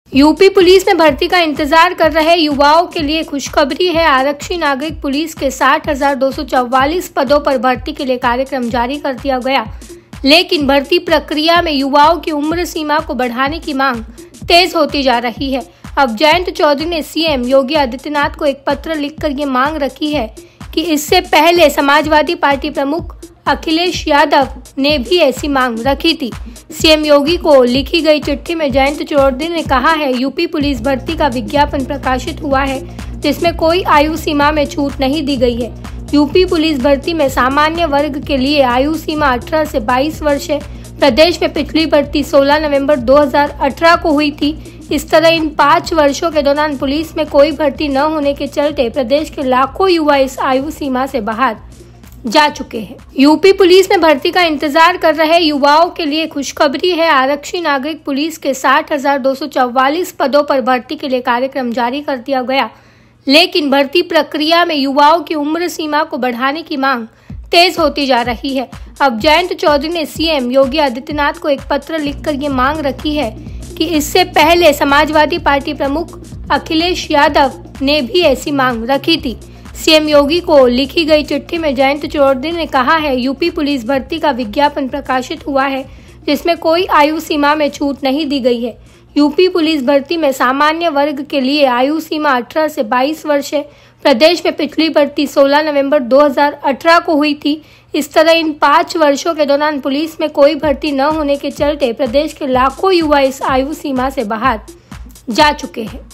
UP police में भर्ती का इंतजार कर रहे युवाओं के लिए खुशखबरी है। आरक्षी नागरिक पुलिस के 60,244 पदों पर भर्ती के लिए कार्यक्रम जारी कर दिया गया, लेकिन भर्ती प्रक्रिया में युवाओं की उम्र सीमा को बढ़ाने की मांग तेज होती जा रही है। अब जयंत चौधरी ने सीएम योगी आदित्यनाथ को एक पत्र लिखकर ये मांग रखी है कि इससे पहले समाजवादी पार्टी प्रमुख अखिलेश यादव ने भी ऐसी मांग रखी थी। सीएम योगी को लिखी गई चिट्ठी में जयंत चौधरी ने कहा है, यूपी पुलिस भर्ती का विज्ञापन प्रकाशित हुआ है जिसमें कोई आयु सीमा में छूट नहीं दी गई है। यूपी पुलिस भर्ती में सामान्य वर्ग के लिए आयु सीमा 18 से 22 वर्ष है। प्रदेश में पिछली भर्ती 16 नवंबर 2018 को हुई थी। इस तरह इन 5 वर्षों के दौरान पुलिस में कोई भर्ती न होने के चलते प्रदेश के लाखों युवा इस आयु सीमा से बाहर जा चुके हैं। यूपी पुलिस में भर्ती का इंतजार कर रहे युवाओं के लिए खुशखबरी है। आरक्षी नागरिक पुलिस के 60,244 पदों पर भर्ती के लिए कार्यक्रम जारी कर दिया गया, लेकिन भर्ती प्रक्रिया में युवाओं की उम्र सीमा को बढ़ाने की मांग तेज होती जा रही है। अब जयंत चौधरी ने सीएम योगी आदित्यनाथ को एक पत्र लिखकर ये मांग रखी है कि इससे पहले समाजवादी पार्टी प्रमुख अखिलेश यादव ने भी ऐसी मांग रखी थी। सीएम योगी को लिखी गई चिट्ठी में जयंत चौधरी ने कहा है, यूपी पुलिस भर्ती का विज्ञापन प्रकाशित हुआ है जिसमें कोई आयु सीमा में छूट नहीं दी गई है। यूपी पुलिस भर्ती में सामान्य वर्ग के लिए आयु सीमा 18 से 22 वर्ष है। प्रदेश में पिछली भर्ती 16 नवंबर 2018 को हुई थी। इस तरह इन 5 वर्षों के दौरान पुलिस में कोई भर्ती न होने के चलते प्रदेश के लाखों युवा इस आयु सीमा से बाहर जा चुके हैं।